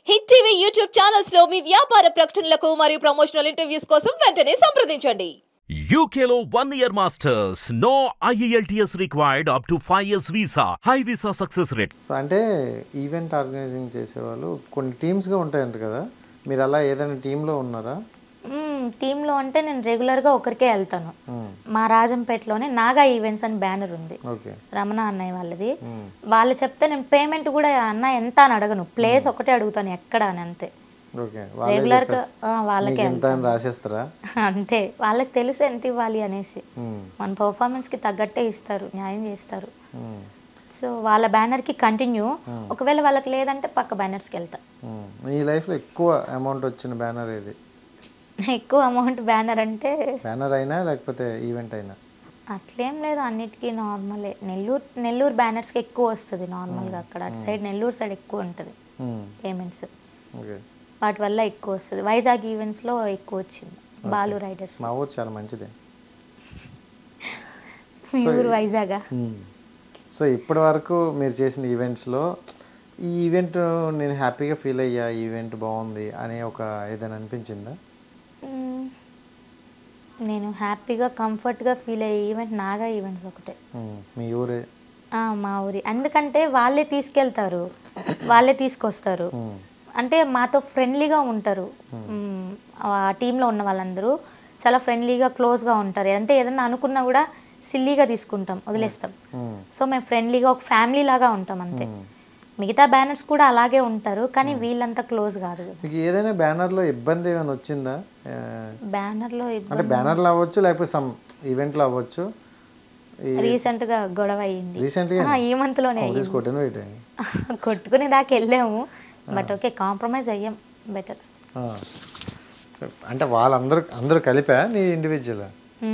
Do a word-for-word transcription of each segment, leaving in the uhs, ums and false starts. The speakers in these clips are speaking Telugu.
హిట్ టీవీ యూట్యూబ్ ఛానల్స్ లో మీ వ్యాపార ప్రకటనలకు మరియు ప్రమోషనల్ ఇంటర్వ్యూస్ కోసం వెంటనే సంప్రదించండి. U K లో one year masters. No I E L T S required up to five years visa. High visa success rate. So అంటే ఈవెంట్ ఆర్గనైజింగ్ చేసేవాళ్ళు కొన్ని టీమ్స్గా ఉంటాయంట కదా, మీరు అలా ఏదైనా టీంలో ఉన్నారా? టీంలో అంటే నేను రెగ్యులర్గా ఒకరికే వెళ్తాను. మా రాజంపేటలోనే నాగా ఈవెంట్స్ అని బ్యానర్ ఉంది, రమణ అన్నయ్య వాళ్ళది. వాళ్ళు చెప్తే నేను పేమెంట్ కూడా అన్న ఎంత అని అడగను, ప్లేస్ ఒకటే అడుగుతాను ఎక్కడ అని, అంతే. రెగ్యులర్గా వాళ్ళకే రాసేస్తారా? అంతే, వాళ్ళకి తెలుసు ఎంత ఇవ్వాలి అనేసి. మన పర్ఫార్మెన్స్కి తగ్గట్టే ఇస్తారు, న్యాయం చేస్తారు. సో వాళ్ళ బ్యానర్కి కంటిన్యూ, ఒకవేళ వాళ్ళకి లేదంటే పక్క బ్యానర్స్కి వెళ్తా. ఈ లైఫ్లో ఎక్కువ అమౌంట్ వచ్చిన బ్యానర్ ఏది? ఎక్కువ అమౌంట్ బ్యానర్ అంటే బ్యానర్ అయినా లేకపోతే ఈవెంట్ అయినా? అట్లేం లేదు, అన్నిటికీ నార్మలే. నెల్లూరు నెల్లూరు బ్యానర్స్కి ఎక్కువ వస్తుంది నార్మల్గా, అక్కడ అటు సైడ్ నెల్లూరు సైడ్ ఎక్కువ ఉంటుంది పేమెంట్స్, వాటి వల్ల ఎక్కువ వస్తుంది. వైజాగ్ ఈవెంట్స్లో ఎక్కువ వచ్చింది, బాలు రైడర్స్. మా ఊరు చాలా మంచిదే. మీ ఊరు వైజాగా? సో ఇప్పటి వరకు మీరు చేసిన ఈవెంట్స్లో ఈ ఈవెంట్ నేను హ్యాపీగా ఫీల్ అయ్యా, ఈవెంట్ బాగుంది అనే ఒక ఏదైనా అనిపించిందా? నేను హ్యాపీగా కంఫర్ట్గా ఫీల్ అయ్యే ఈవెంట్ నాగా ఈవెంట్స్ ఒకటే. మీ ఊరే? మా ఊరి, ఎందుకంటే వాళ్ళే తీసుకెళ్తారు, వాళ్ళే తీసుకొస్తారు. అంటే మాతో ఫ్రెండ్లీగా ఉంటారు, ఆ టీంలో ఉన్న వాళ్ళందరూ చాలా ఫ్రెండ్లీగా క్లోజ్గా ఉంటారు. అంటే ఏదన్నా అనుకున్నా కూడా సిల్లీగా తీసుకుంటాం, వదిలేస్తాం. సో మేము ఫ్రెండ్లీగా ఒక ఫ్యామిలీ లాగా ఉంటాం, అంతే. మిగతా బ్యానర్స్ కూడా అలాగే ఉంటారు, కానీ వీళ్ళంతా క్లోజ్ కాదు. మీకు ఏదైనా బ్యానర్లో ఇబ్బంది ఏమైనా వచ్చిందా? బ్యానర్లో అంటే బ్యానర్లో అవ్వచ్చు, లేకపోతే సమ్ ఈవెంట్లో అవ్వచ్చు. రీసెంట్గా గొడవ అయ్యింది, రీసెంట్గా ఈ మంత్లోనే. కొట్టుకునే దాకా వెళ్ళాము, బట్ ఓకే, కాంప్రమైజ్ అయ్యాం, బెటర్. అంటే వాళ్ళందరూ అందరూ కలిపా నీ ఇండివిజువల్?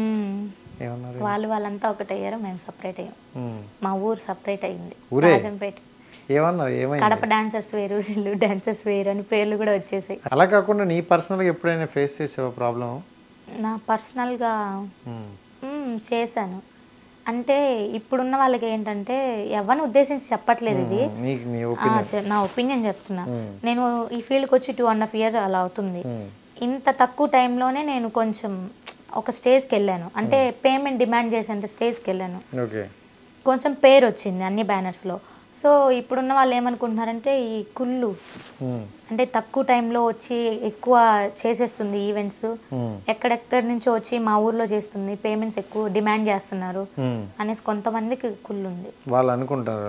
వాళ్ళు వాళ్ళంతా ఒకటి అయ్యారు, మేము సపరేట్ అయ్యాం. మా ఊరు సపరేట్ అయ్యింది, రాజంపేట. ఏమన్నారు? ఏమైంది? కడప డాన్సర్స్ వేరు, ఇల్లు డాన్సర్స్ వేరు అని పేర్లు కూడా వచ్చేసాయి. అలా కాకుండా నీ పర్సనల్గా ఎప్పుడైనా ఫేస్ చేసావా ప్రాబ్లం? నా పర్సనల్గా చేశాను. అంటే ఇప్పుడున్న వాళ్ళకి ఏంటంటే ఎవరిని ఉద్దేశించి చెప్పట్లేదు ఇది, నా ఒపీనియన్ చెప్తున్నా. నేను ఈ ఫీల్డ్కి వచ్చి టూ అండ్ హాఫ్ ఇయర్ అలా అవుతుంది. ఇంత తక్కువ టైంలోనే నేను కొంచెం ఒక స్టేజ్కి వెళ్ళాను, అంటే పేమెంట్ డిమాండ్ చేసేంత స్టేజ్కి వెళ్ళాను. కొంచెం పేరు వచ్చింది అన్ని బ్యానర్స్లో. సో ఇప్పుడున్న వాళ్ళు ఏమనుకుంటున్నారంటే ఈ కుళ్ళు, అంటే తక్కువ టైంలో వచ్చి ఎక్కువ చేసేస్తుంది ఈవెంట్స్, ఎక్కడెక్కడి నుంచో వచ్చి మా ఊర్లో చేస్తుంది, పేమెంట్స్ ఎక్కువ డిమాండ్ చేస్తున్నారు అనేసి కొంతమందికి కుళ్ళు ఉంది. వాళ్ళు అనుకుంటారు.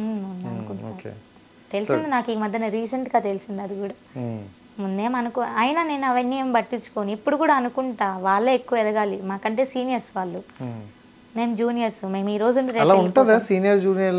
తెలిసింది నాకు ఈ మధ్యన, రీసెంట్గా తెలిసింది అది కూడా. ముందేం అనుకో, అయినా నేను అవన్నీ ఏం పట్టించుకోని, ఇప్పుడు కూడా అనుకుంటా వాళ్ళే ఎక్కువ ఎదగాలి, మాకంటే సీనియర్స్ వాళ్ళు, మేము జూనియర్స్. మేము ఈ రోజు సీనియర్ జూనియర్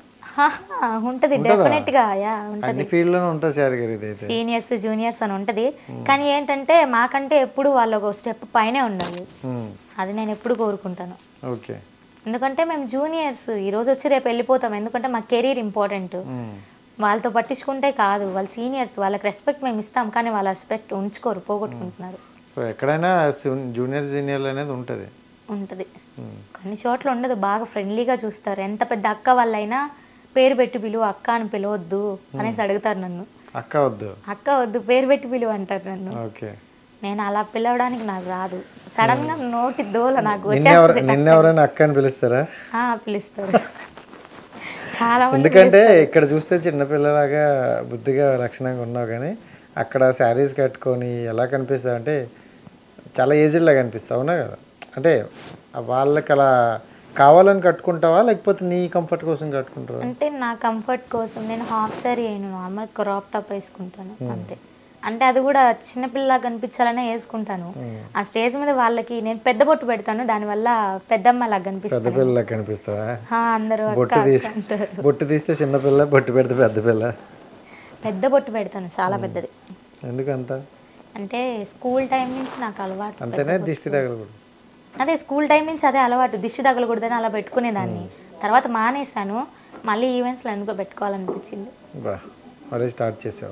ఉంటది డెఫినెట్ గా, యా ఉంటది. సీనియర్స్ జూనియర్స్ అని ఉంటది, కానీ ఏంటంటే మాకంటే ఎప్పుడు వాళ్ళు ఒక స్టెప్ పైనే ఉండాలి, అది నేను ఎప్పుడు కోరుకుంటాను. ఎందుకంటే మేము జూనియర్స్, ఈ రోజు వచ్చి రేపు వెళ్ళిపోతాం, ఎందుకంటే మా కెరీర్ ఇంపార్టెంట్. వాళ్ళతో పట్టించుకుంటే కాదు, వాళ్ళు సీనియర్స్, వాళ్ళకి రెస్పెక్ట్ మేము ఇస్తాం, కానీ వాళ్ళ రెస్పెక్ట్ ఉంచుకోరు, పోగొట్టుకుంటున్నారు. సో ఎక్కడైనా జూనియర్ సీనియర్ అనేది ఉంటది ఉంటది కొన్ని చోట్ల ఉండదు, బాగా ఫ్రెండ్లీగా చూస్తారు. ఎంత పెద్ద అక్క వాళ్ళైనా పేరు పెట్టి పిలువు, అక్క అని పిలవద్దు అనేసి అడుగుతారు నన్ను. అక్క వద్దు, అక్క వద్దు, పేరు పెట్టి పిలువు అంటారు నన్ను. నేను అలా పిలవడానికి నాకు రాదు, సడన్ గా నోటి దోల నాకు వచ్చేస్తుంది. అక్క అని పిలుస్తారా? పిలుస్తారు చాలా మంది. ఎందుకంటే ఇక్కడ చూస్తే చిన్నపిల్లలాగా బుద్ధిగా లక్షణంగా ఉన్నావు, కానీ అక్కడ శారీస్ కట్టుకొని ఎలా కనిపిస్తావు అంటే చాలా ఏజ్డ్ లాగా కనిపిస్తావు, అవునా కదా? అంటే వాళ్ళకి అలా కావాలని కట్టుకుంటావా, లేకపోతే నీ కంఫర్ట్ కోసం కట్టుకుంటావా? అంటే నా కంఫర్ట్ కోసం నేను హాఫ్ సారీ అయిన నార్మల్ క్రాప్ టాప్ వేసుకుంటాను, అంతే. అంటే అది కూడా చిన్నపిల్లలా కనిపించాలనే వేసుకుంటాను. ఆ స్టేజ్ మీద వాళ్ళకి నేను పెద్ద బొట్టు పెడతాను, దానివల్ల పెద్దమ్మలా కనిపిస్తాను. పెద్ద పిల్ల కనిపిస్తావా? అందరూ బొట్టు తీస్తే చిన్నపిల్ల, బొట్టు పెడితే పెద్ద పిల్ల. పెద్ద బొట్టు పెడతాను, చాలా పెద్దది. ఎందుకంత అంటే స్కూల్ టైం నుంచి నాకు అలవాటు. అంతేనే? దిష్టి తగలకూడదు? అదే స్కూల్ టైం నుంచి అదే అలవాటు, దిష్టి తగలకూడదని అలా పెట్టుకునేదాన్ని. తర్వాత మానేసాను, మళ్ళీ ఈవెంట్స్లో ఎందుకో పెట్టుకోవాలనిపించింది, మళ్ళీ స్టార్ట్ చేసావు.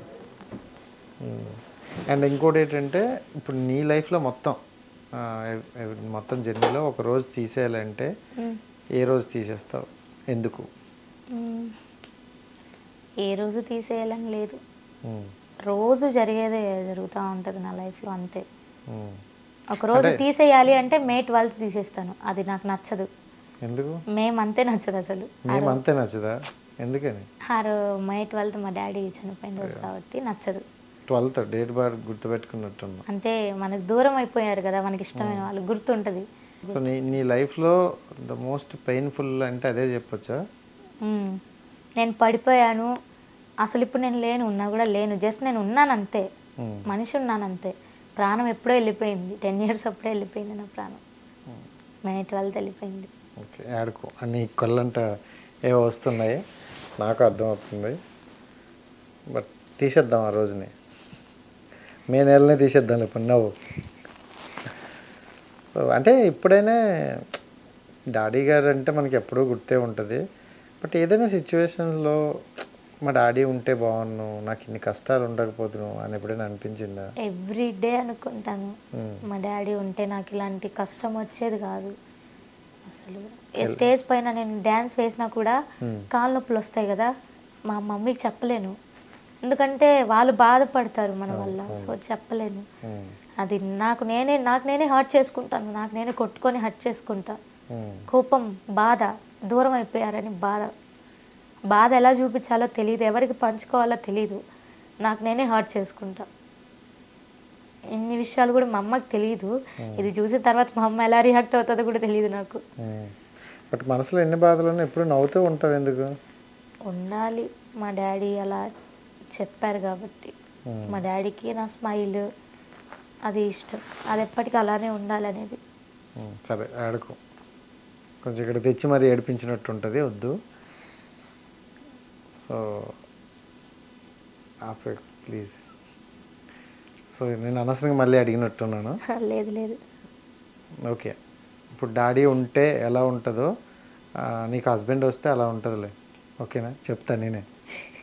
అండ్ ఇంకోటి ఏంటంటే, ఇప్పుడు నీ లైఫ్లో మొత్తం మొత్తం జర్నీలో ఒక రోజు తీసేయాలంటే ఏ రోజు తీసేస్తావు, ఎందుకు? ఏ రోజు తీసేయాలని లేదు, రోజు జరిగేదే జరుగుతూ ఉంటుంది నా లైఫ్లో అంతే. ఒకరోజు తీసేయాలి అంటే మే ట్వెల్త్ తీసేస్తాను, అది నాకు నచ్చదు. ఎందుకు మేము అంతే నచ్చదు అసలు. మేము అంతే నచ్చదా? ఎందుకని? ఆరు మే ట్వెల్త్ మా డాడీ చనిపోయిన రోజు కాబట్టి నచ్చదు. ట్వెల్త్ డేట్ బాగా గుర్తుపెట్టుకున్నట్టున్నా. అంటే మనకు దూరం అయిపోయారు కదా మనకి ఇష్టమైన వాళ్ళు, గుర్తుంటుంది. సో నీ నీ లైఫ్లో ద మోస్ట్ పెయిన్ఫుల్ అంటే అదే చెప్పొచ్చా? నేను పడిపోయాను అసలు, ఇప్పుడు నేను లేను, ఉన్నా కూడా లేను, జస్ట్ నేను ఉన్నాను అంతే, మనిషి ఉన్నాను అంతే. ప్రాణం ఎప్పుడో వెళ్ళిపోయింది, టెన్ ఇయర్స్ అప్పుడే వెళ్ళిపోయింది నా ప్రాణం, మే ట్వెల్త్ వెళ్ళిపోయింది. ఓకే, ఆడుకో అన్ని కళ్ళంట ఏవో వస్తున్నాయి, నాకు అర్థమవుతుంది. బట్ తీసేద్దాం ఆ రోజుని, మే నెలనే తీసేద్దాం ఇప్పుడు నవ్వు. సో అంటే ఇప్పుడైనా డాడీ గారు అంటే మనకి ఎప్పుడూ గుర్తే ఉంటుంది. బట్ ఏదైనా సిచ్యువేషన్స్లో మా డాడీ ఉంటే బాగున్నాను, నాకు ఇన్ని కష్టాలు ఉండకపోతున్నాను అని ఎప్పుడైనా అనిపించిందా? ఎవ్రీ డే అనుకుంటాను, మా డాడీ ఉంటే నాకు ఇలాంటి కష్టం వచ్చేది కాదు అసలు. స్టేజ్ పైన నేను డ్యాన్స్ వేసినా కూడా కాళ్ళ నొప్పులు వస్తాయి కదా, మా మమ్మీకి చెప్పలేను, ఎందుకంటే వాళ్ళు బాధపడతారు మన వల్ల, సో చెప్పలేను. అది నాకు నేనే నాకు నేనే హర్ట్ చేసుకుంటాను, నాకు నేనే కొట్టుకొని హర్ట్ చేసుకుంటా. కోపం, బాధ, దూరం అయిపోయారని బాధ, బాధ ఎలా చూపించాలో తెలియదు, ఎవరికి పంచుకోవాలో తెలీదు, నాకు నేనే హర్ట్ చేసుకుంటా. ఇన్ని విషయాలు కూడా మా అమ్మకి తెలియదు, ఇది చూసిన తర్వాత మా అమ్మ ఎలా రియాక్ట్ అవుతుందో కూడా తెలియదు నాకు. బట్ మనసులో ఎన్ని బాధలు ఎప్పుడు నవ్వుతూ ఉంటావు ఎందుకు? ఉండాలి, మా డాడీ అలా చెప్పారు కాబట్టి. మా డాడీకి నా స్మైల్ అది ఇష్టం, అది ఎప్పటికీ అలానే ఉండాలనేది. సరే ఆడుకో, కొంచెం ఇక్కడ తెచ్చి మరి ఏడిపించినట్టు ఉంటుంది, వద్దు. సో ఆపే ప్లీజ్. సో నేను అనవసరంగా మళ్ళీ అడిగినట్టున్నాను. లేదు లేదు. ఓకే, ఇప్పుడు డాడీ ఉంటే ఎలా ఉంటుందో నీకు హస్బెండ్ వస్తే అలా ఉంటుందిలే, ఓకేనా? చెప్తా నేనే.